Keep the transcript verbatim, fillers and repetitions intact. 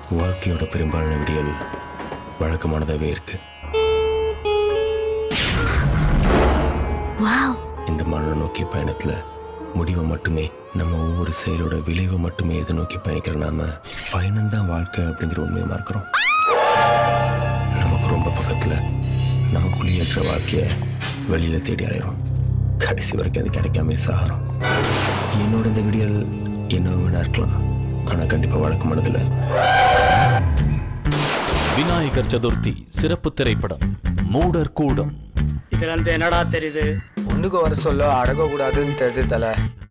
வாழ்க்கையோட பெரும்பாலான விடியல் வழக்கமானதாகவே இருக்கு. இந்த மரண நோக்கிய பயணத்துல முடிவை மட்டுமே, நம்ம ஒவ்வொரு செயலோட விளைவை மட்டுமே எதிர்நோக்கி பயணிக்கிற நாம பயணம்தான் வாழ்க்கை அப்படிங்கிற உண்மையை மறக்கிறோம். நமக்கு ரொம்ப பக்கத்துல நமக்குள்ளேயே இருக்கிற வாழ்க்கைய வெளியில தேடி அலைகிறோம். கடைசி வரைக்கும் அது கிடைக்காம சாகிறோம். என்னோட இந்த விடியல் என்ன வேணா இருக்கலாம், ஆனா கண்டிப்பா வழக்கமானதில்லை. விநாயகர் சதுர்த்தி சிறப்பு திரைப்படம் மூடர் கூடம். இதுல இருந்து என்னடா தெரியுது? ஒண்ணுக்கு வர சொல்ல அடக்க கூடாதுன்னு தெரியுது தல.